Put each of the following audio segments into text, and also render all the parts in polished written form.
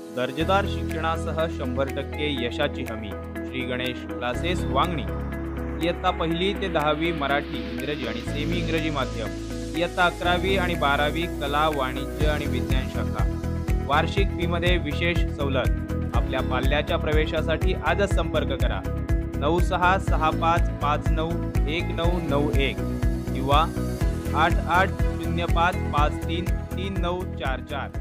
दर्जेदार शिक्षणासह 100% यशाची हमी. श्री गणेश क्लासेस वांगणी. इयत्ता 1ली ते 10वी मराठी, इंग्रजी आणि सेमी इंग्रजी माध्यम. इयत्ता 11वी आणि 12वी कला, वाणिज्य आणि विज्ञान शाखा. वार्षिक फीमध्ये विशेष सवलत. आपल्या पाल्याच्या प्रवेशासाठी आजच संपर्क करा 9665591991 किंवा 8805533944.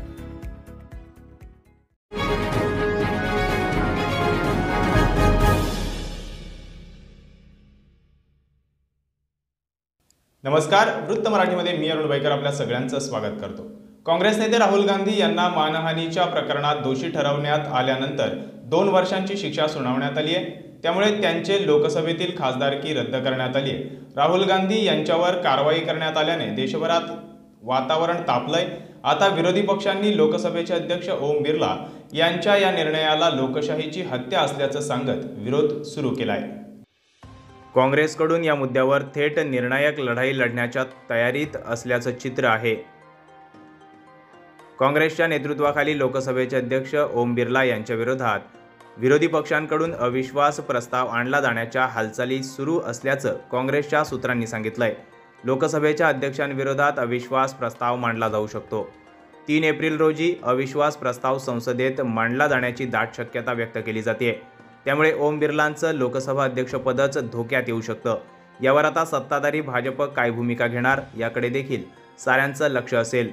नमस्कार, वृत्त मराठीमध्ये मी अरुण बैकर आपल्या सगळ्यांचं स्वागत करतो. काँग्रेस नेते राहुल गांधी यांना मानहानीच्या प्रकरणात दोषी ठरवण्यात आल्यानंतर 2 वर्षांची शिक्षा सुनावण्यात आली आहे. त्यामुळे त्यांचे लोकसभेतील खासदारकी रद्द करण्यात आली आहे. राहुल गांधी यांच्यावर कारवाई करण्यात आल्याने देशभरात वातावरण तापलंय. आता विरोधी पक्षांनी लोकसभेचे अध्यक्ष ओम बिर्ला यांच्या या निर्णयाला लोकशाहीची हत्या असल्याचं सांगत विरोध सुरू केलाय. काँग्रेसकडून या मुद्द्यावर थेट निर्णायक लढाई लढण्याच्या तयारीत असल्याचं चित्र आहे. काँग्रेसच्या नेतृत्वाखाली लोकसभेचे अध्यक्ष ओम बिर्ला यांच्या विरोधात विरोधी पक्षांकडून अविश्वास प्रस्ताव आणला जाण्याच्या हालचाली सुरू असल्याचं काँग्रेसच्या सूत्रांनी सांगितलंय. लोकसभेच्या अध्यक्षांविरोधात अविश्वास प्रस्ताव मांडला जाऊ शकतो. 3 एप्रिल रोजी अविश्वास प्रस्ताव संसदेत मांडला जाण्याची दाट शक्यता व्यक्त केली जाते. त्यामुळे ओम बिर्लांचं लोकसभा अध्यक्षपदच धोक्यात येऊ शकतं. यावर आता सत्ताधारी भाजप काय भूमिका घेणार याकडे देखील साऱ्यांचं लक्ष असेल.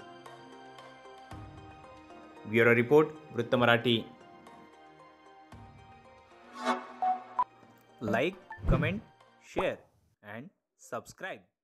ब्युरो रिपोर्ट, वृत्त Marathi. Like, comment, share and subscribe.